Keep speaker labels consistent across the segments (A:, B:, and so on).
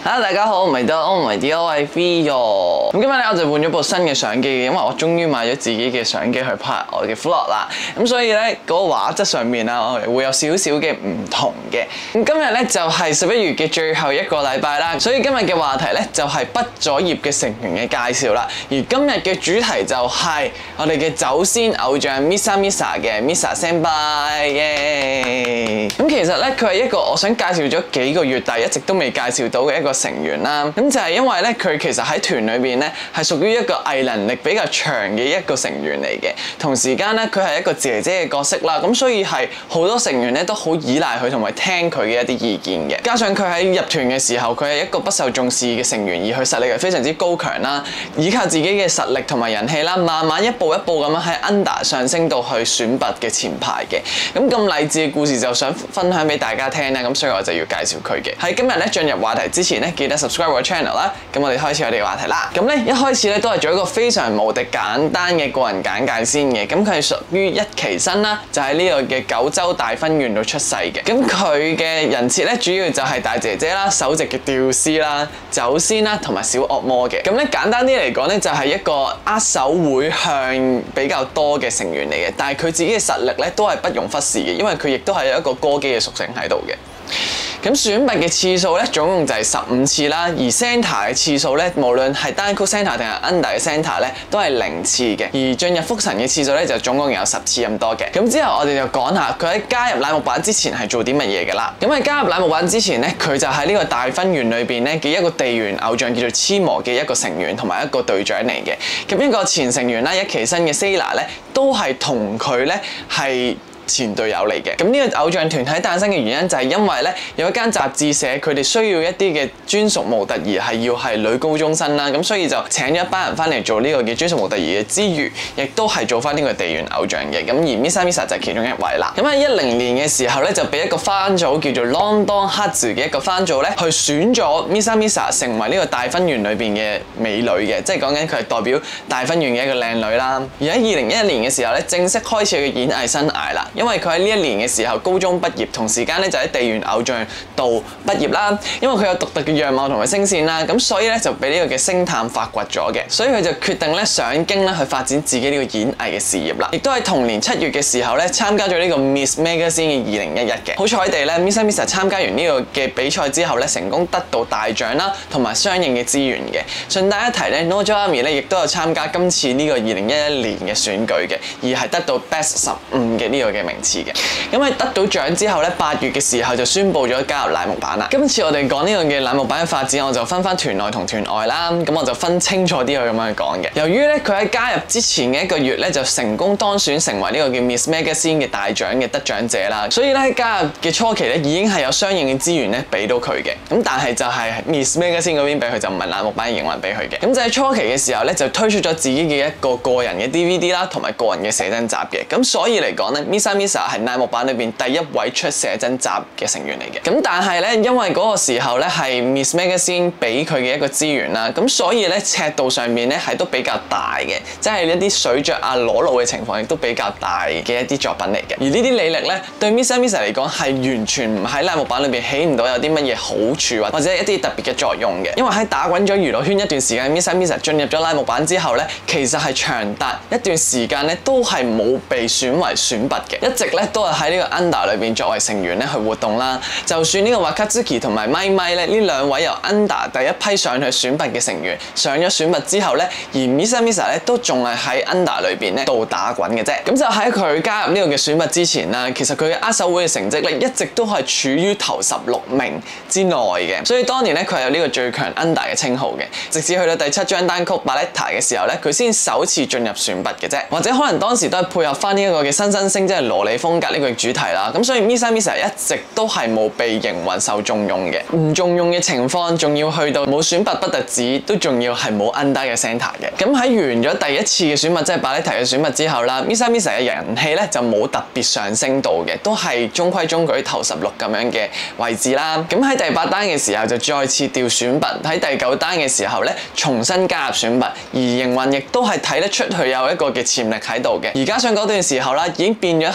A: Hello 大家好，我係 D， 我係 Vio。咁今日咧我就換咗部新嘅相機嘅，因為我終於買咗自己嘅相機去拍我嘅 vlog 啦。咁所以咧嗰個畫質上面啊，我哋會有少少嘅唔同嘅。咁今日咧就係11月嘅最後一個禮拜啦，所以今日嘅話題咧就係畢咗業嘅成員嘅介紹啦。而今日嘅主題就係我哋嘅走先偶像 Misa Misa 嘅 Misa Senpai 耶。咁其實咧佢係一個我想介紹咗幾個月，但係一直都未介紹到嘅一個成員啦。咁就係因為咧佢其實喺團裏邊咧係屬於一個藝能力比較長嘅一個成員嚟嘅，同時間咧佢係一個姐姐嘅角色啦，咁所以係好多成員咧都好依賴佢同埋聽佢嘅一啲意見嘅。加上佢喺入團嘅時候，佢係一個不受重視嘅成員，而佢實力係非常之高強啦，依靠自己嘅實力同埋人氣啦，慢慢一步一步咁樣喺 Under 上升到去選拔嘅前排嘅。咁勵志嘅故事就想分享俾大家聽咧，咁所以我就要介紹佢嘅。喺今日咧進入話題之前咧，記得 subscribe 我 channel 啦。咁我哋開始我哋嘅話題啦。咁咧一開始咧都係做一個非常無敵簡單嘅個人簡介先嘅。咁佢係屬於一期生啦，就喺呢個嘅九州大分縣度出世嘅。咁佢嘅人設咧主要就係大姐姐啦、首席嘅吊師啦、走先啦同埋小惡魔嘅。咁咧簡單啲嚟講咧，就係一個握手會向比較多嘅成員嚟嘅，但係佢自己嘅實力咧都係不容忽視嘅，因為佢亦都係有一個歌姬嘅屬性喺度嘅。咁選拔嘅次數咧，總共就係15次啦。而 Center 嘅次數咧，無論係單曲 Center 定係 Under 嘅 Center 咧，都係0次嘅。而進入復神嘅次數咧，就總共有10次咁多嘅。咁之後我哋就講下佢喺加入乃木坂之前係做啲乜嘢嘅啦。咁喺加入乃木坂之前咧，佢就喺呢個大分縣裏邊咧嘅一個地緣偶像叫做黐魔嘅一個成員同埋一個隊長嚟嘅。咁一個前成員啦，一期生嘅 Sela 咧，都係同佢咧係前隊友嚟嘅。咁呢個偶像團體誕生嘅原因就係因為咧有一間雜誌社，佢哋需要一啲嘅專屬模特兒係要係女高中生啦，咁所以就請咗一班人翻嚟做呢個嘅專屬模特兒嘅之餘，亦都係做翻呢個地緣偶像嘅。咁而 Misa Misa 就係其中一位啦。咁喺10年嘅時候咧，就俾一個番組叫做 London Hearts 嘅一個番組咧，去選咗 Misa Misa 成為呢個大分縣裏邊嘅美女嘅，即係講緊佢係代表大分縣嘅一個靚女啦。而喺2011年嘅時候咧，正式開始佢嘅演藝生涯啦。因為佢喺呢一年嘅時候高中畢業，同時間咧就喺地緣偶像度畢業啦。因為佢有獨特嘅樣貌同埋聲線啦，咁所以咧就俾呢個嘅星探發掘咗嘅，所以佢就決定咧上京咧去發展自己呢個演藝嘅事業啦。亦都喺同年7月嘅時候咧參加咗呢個 Miss Magazine 嘅2011嘅。好彩地咧 Misa Misa 參加完呢個嘅比賽之後咧，成功得到大獎啦，同埋相應嘅資源嘅。順帶一提咧 Nojami 咧亦都有參加今次呢個2011年嘅選舉嘅，而係得到 Best 15嘅呢個嘅名次嘅。咁喺得到獎之後咧，8月嘅時候就宣布咗加入乃木坂啦。今次我哋講呢個嘅乃木坂嘅發展，我就分團內同團外啦。咁我就分清楚啲去咁樣去講嘅。由於咧佢喺加入之前嘅1個月咧就成功當選成為呢個叫 Miss Magazine 嘅大獎嘅得獎者啦，所以咧喺加入嘅初期咧已經係有相應嘅資源咧俾到佢嘅。咁但係就係 Miss Magazine 嗰邊俾佢，就唔係乃木坂嘅營運俾佢嘅。咁就喺初期嘅時候咧就推出咗自己嘅一個個人嘅 DVD 啦，同埋個人嘅寫真集嘅。咁所以嚟講咧 Misa Misa 係乃木坂裏邊第一位出寫真集嘅成員嚟嘅。咁但係咧，因為嗰個時候咧係 Miss Magazine 俾佢嘅一個資源啦，咁所以咧尺度上面咧係都比較大嘅，即係一啲水着啊裸露嘅情況亦都比較大嘅一啲作品嚟嘅。而呢啲履歷咧對 Misa Misa 嚟講係完全唔喺乃木坂裏邊起唔到有啲乜嘢好處或者一啲特別嘅作用嘅。因為喺打滾咗娛樂圈一段時間 Misa Misa 進入咗乃木坂之後咧，其實係長達一段時間咧都係冇被選為選拔嘅，一直咧都係喺呢個 Under 裏邊作為成員咧去活動啦。就算呢個 Wakatsuki 同埋咪咪咧呢兩位由 Under 第一批上去選拔嘅成員上咗選拔之後咧，而 Misa Misa 咧都仲係喺 Under 裏邊咧度打滾嘅啫。咁就喺佢加入呢個嘅選拔之前啦，其實佢嘅握手會嘅成績咧一直都係處於頭16名之內嘅，所以當年咧佢係有呢個最強 Under 嘅稱號嘅。直至去到第7張單曲 Balletta 嘅時候咧，佢先首次進入選拔嘅啫。或者可能當時都係配合翻呢一個嘅新星，即係蘿莉風格呢個主題啦。咁所以 Misa Misa 一直都係冇被營運受重用嘅，唔重用嘅情況仲要去到冇選拔不特止，都仲要係冇 Under 嘅 Center 嘅。咁喺完咗第一次嘅選拔，即係 Balletta 嘅選拔之後啦 ，Misa Misa 嘅人氣咧就冇特別上升到嘅，都係中規中矩頭16咁樣嘅位置啦。咁喺第8單嘅時候就再次調選拔，喺第9單嘅時候咧重新加入選拔，而營運亦都係睇得出佢有一個嘅潛力喺度嘅。而加上嗰段時候啦，已經變咗係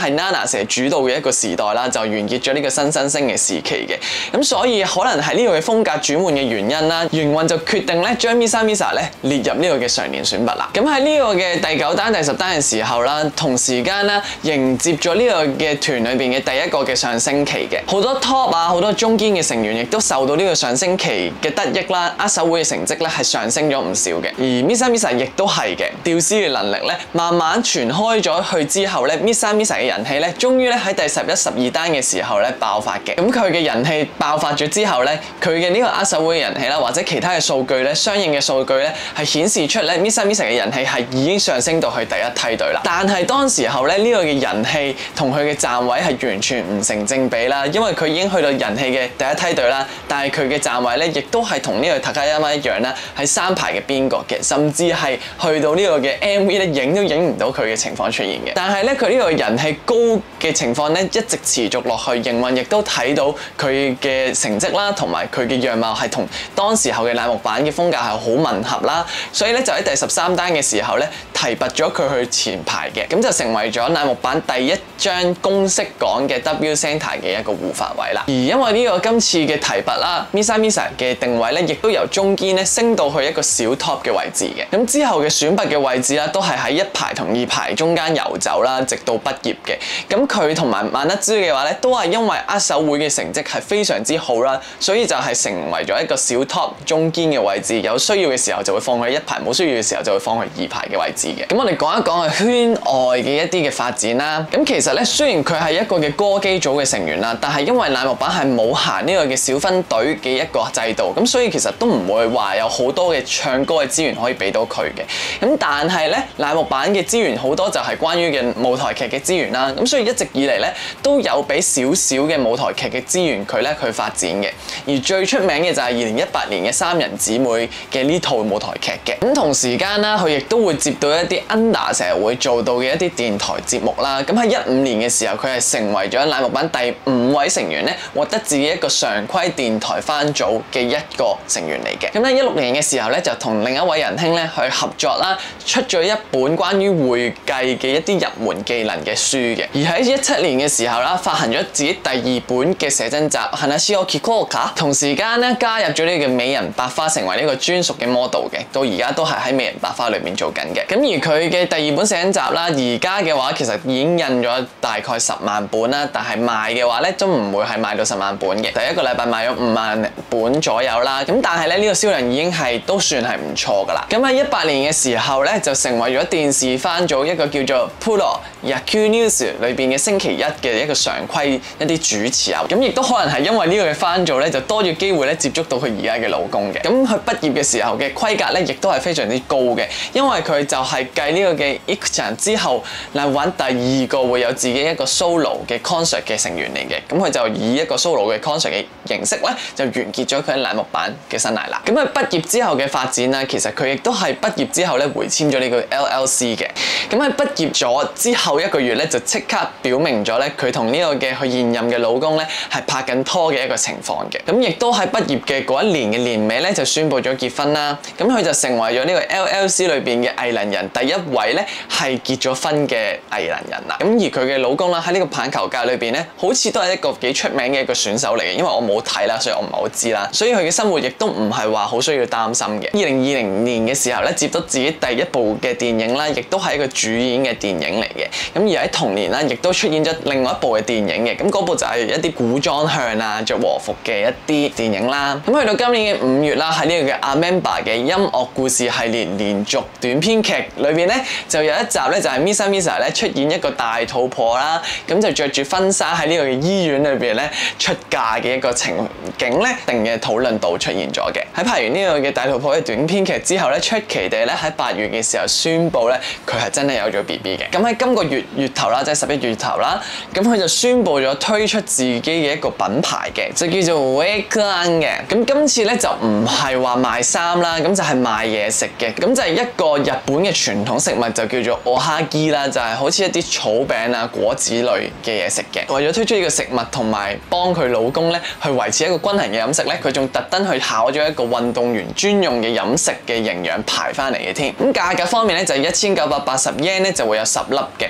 A: 係 Nana 社主導嘅一個時代啦，就完結咗呢個新星嘅時期嘅。咁所以可能係呢個嘅風格轉換嘅原因啦，營運就決定咧將 Misa Misa 咧列入呢個嘅常年選拔啦。咁喺呢個嘅第9單、第10單嘅時候啦，同時間啦迎接咗呢個嘅團裏邊嘅第一個嘅上升期嘅，好多 top 啊，好多中堅嘅成員亦都受到呢個上升期嘅得益啦，握手會嘅成績咧係上升咗唔少嘅。而 Misa Misa 亦都係嘅，吊絲嘅能力咧慢慢傳開咗去之後咧 ，Misa Misa 嘅人氣咧終於咧喺第11、12單嘅時候咧爆發嘅。咁佢嘅人氣爆發咗之後咧，佢嘅呢個握手會嘅人氣啦，或者其他嘅數據咧，相應嘅數據咧係顯示出咧 Misa Misa 嘅人氣係已經上升到去第一梯隊啦。但係當時候咧呢個嘅人氣同佢嘅站位係完全唔成正比啦，因為佢已經去到人氣嘅第一梯隊啦，但係佢嘅站位咧亦都係同呢個 Takayama 一樣啦，喺3排嘅邊角嘅，甚至係去到呢個嘅 MV 咧影都影唔到佢嘅情況出現嘅。但係咧佢呢個人氣高嘅情況咧一直持續落去，營運亦都睇到佢嘅成績啦，同埋佢嘅樣貌係同當時候嘅乃木坂嘅風格係好吻合啦，所以咧就喺第13單嘅時候咧提拔咗佢去前排嘅，咁就成為咗乃木坂第一張公式講嘅 W Center 嘅一個護法位啦。而因為呢個今次嘅提拔啦 ，Misa Misa 嘅定位咧亦都由中堅咧升到去一個小 top 嘅位置嘅。咁之後嘅選拔嘅位置啦，都係喺1排同2排中間遊走啦，直到畢業嘅。咁佢同埋萬德珠嘅話咧，都係因為握手會嘅成績係非常之好啦，所以就係成為咗一個小 top 中堅嘅位置。有需要嘅時候就會放去1排，冇需要嘅時候就會放去2排嘅位置嘅。咁我哋講一講佢圈外嘅一啲嘅發展啦。咁其實咧，雖然佢係一個嘅歌姬組嘅成員啦，但係因為乃木坂係冇行呢個嘅小分隊嘅一個制度，咁所以其實都唔會話有好多嘅唱歌嘅資源可以俾到佢嘅。咁但係咧，乃木坂嘅資源好多就係關於嘅舞台劇嘅資源啦。咁所以一直以嚟咧都有俾少少嘅舞台劇嘅資源佢咧去發展嘅。而最出名嘅就係2018年嘅3人姊妹嘅呢套舞台劇嘅。咁同時間啦，佢亦都會接到一啲 under 成日會做到嘅一啲電台節目啦。咁喺15年嘅時候，佢係成為咗乃木坂第5位成員咧，獲得自己一個常規電台番組嘅一個成員嚟嘅。咁喺16年嘅時候咧，就同另一位仁兄咧去合作啦，出咗一本關於會計嘅一啲入門技能嘅書嘅。而喺17年嘅時候啦，發行咗自己第2本嘅寫真集《Hanashi o Kikoka》，同時間咧加入咗呢個美人百花，成為呢個專屬嘅 model 嘅。到而家都係喺美人百花裏面做緊嘅。咁而佢嘅第2本寫真集啦，而家嘅話其實已經印咗大概10萬本啦，但係賣嘅話咧都唔會係賣到10萬本嘅。第一個禮拜賣咗5萬本左右啦。咁但係咧呢個銷量已經係都算係唔錯噶啦。咁喺18年嘅時候咧，就成為咗電視番組一個叫做 Pro Yaku News 裏邊嘅星期一嘅一個常規一啲主持啊。咁亦都可能係因為呢個嘅番組咧，就多咗機會咧接觸到佢而家嘅老公嘅。咁佢畢業嘅時候嘅規格咧，亦都係非常之高嘅，因為佢就係繼呢個嘅 Ikuchan 之後嚟玩第2個會有自己一個 solo 嘅 concert 嘅成員嚟嘅。咁佢就以一個 solo 嘅 concert 嘅形式咧，就完結咗佢喺乃木坂嘅生涯啦。咁佢畢業之後嘅發展啦，其實佢亦都係畢業之後咧回簽咗呢個 LLC 嘅。咁喺畢業咗之後1個月咧，就即刻表明咗咧佢同呢個嘅佢現任嘅老公咧係拍緊拖嘅一個情況嘅。咁亦都喺畢業嘅嗰一年嘅年尾咧就宣布咗結婚啦。咁佢就成為咗呢個 LLC 裏邊嘅藝能人第1位咧係結咗婚嘅藝能人啦。咁而佢嘅老公啦喺呢個棒球界裏邊咧，好似都係一個幾出名嘅一個選手嚟嘅。因為我冇睇啦，所以我唔係好知啦。所以佢嘅生活亦都唔係話好需要擔心嘅。2020年嘅時候咧，接到自己第1部嘅電影啦，亦都係一個主演嘅電影嚟嘅。咁而喺同年啦，亦都出現咗另外一部嘅電影嘅。咁嗰部就係一啲古裝向啊，着和服嘅一啲電影啦。咁去到今年嘅5月啦，喺呢個嘅 A-MEMBER 嘅音樂故事系列連續短篇劇裏邊咧，就有一集咧就係 Misa Misa 咧出演一個大肚婆啦，咁就着住婚紗喺呢個嘅醫院裏邊咧出嫁嘅一個情景咧，定嘅討論度出現咗嘅。喺拍完呢個嘅大肚婆嘅短篇劇之後咧，出奇地咧喺8月嘅時候宣布咧佢係真係有咗 BB 嘅。咁喺今個月頭啦，即係11月頭啦，咁佢就宣布咗推出自己嘅一個品牌嘅，就叫做 Wakelan 嘅。咁今次咧就唔係話賣衫啦，咁就係賣嘢食嘅。咁就係一個日本嘅傳統食物，就叫做 Ohagi 啦，就係好似一啲草餅啊、果子類嘅嘢食嘅。為咗推出呢個食物同埋幫佢老公咧去維持一個均衡嘅飲食咧，佢仲特登去考咗一個運動員專用嘅飲食嘅營養牌翻嚟嘅添。咁價格方面咧就係1980 yen 咧就會有10粒嘅。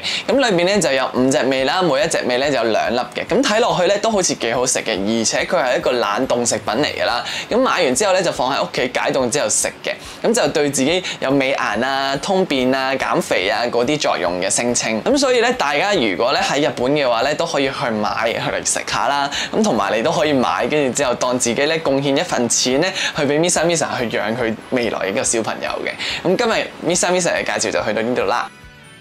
A: 咁裏邊咧就有5隻味啦，每一隻味咧就有2粒嘅。咁睇落去咧都好似幾好食嘅，而且佢係一個冷凍食品嚟㗎啦。咁買完之後咧就放喺屋企解凍之後食嘅，咁就對自己有美顏啊、通便啊、減肥啊嗰啲作用嘅聲稱。咁所以咧，大家如果咧喺日本嘅話咧，都可以去買去嚟食下啦。咁同埋你都可以買，跟住之後當自己咧貢獻一份錢咧，去俾 Misa Misa 去養佢未來嘅一個小朋友嘅。咁今日 Misa Misa 嘅介紹就去到呢度啦。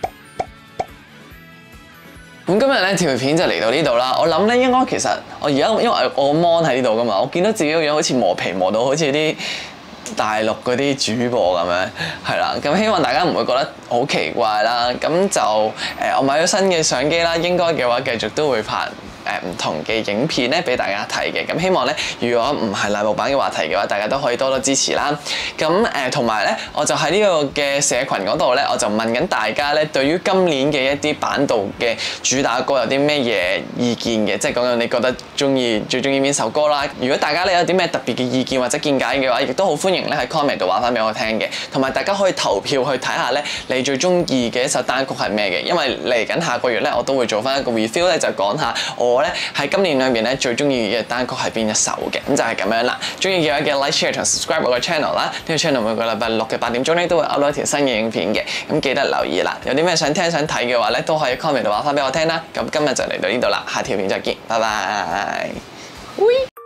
A: 咁今日咧條片就嚟到呢度啦。我諗咧應該其實我而家因為我 mon 喺呢度噶嘛，我見到自己個樣好似磨皮磨到好似啲大陸嗰啲主播咁樣，係啦。咁希望大家唔會覺得好奇怪啦。咁就我買咗新嘅相機啦，應該嘅話繼續都會拍唔同嘅影片咧俾大家睇嘅。咁希望咧，如果唔係欄目版嘅話題嘅話，大家都可以多多支持啦。咁同埋咧，我就喺呢個嘅社群嗰度咧，我就問緊大家咧，對於今年嘅一啲版度嘅主打歌有啲咩嘢意見嘅？即係講緊你覺得最中意邊首歌啦？如果大家咧有啲咩特別嘅意見或者見解嘅話，亦都好歡迎咧喺 comment 度話翻俾我聽嘅。同埋大家可以投票去睇下咧，你最中意嘅一首單曲係咩嘅？因為嚟緊下個月咧，我都會做翻一個 review 咧，就講下我咧喺今年裏邊咧最中意嘅單曲係邊一首嘅。咁就係咁樣啦。中意嘅話嘅 like share 同 subscribe 我個 channel 啦。呢個 channel 每個禮拜6嘅8點鐘咧都會 upload 一條新嘅影片嘅。咁記得留意啦。有啲咩想聽想睇嘅話咧，都可以 comment 度話翻俾我聽啦。咁今日就嚟到呢度啦，下條片再見，拜拜。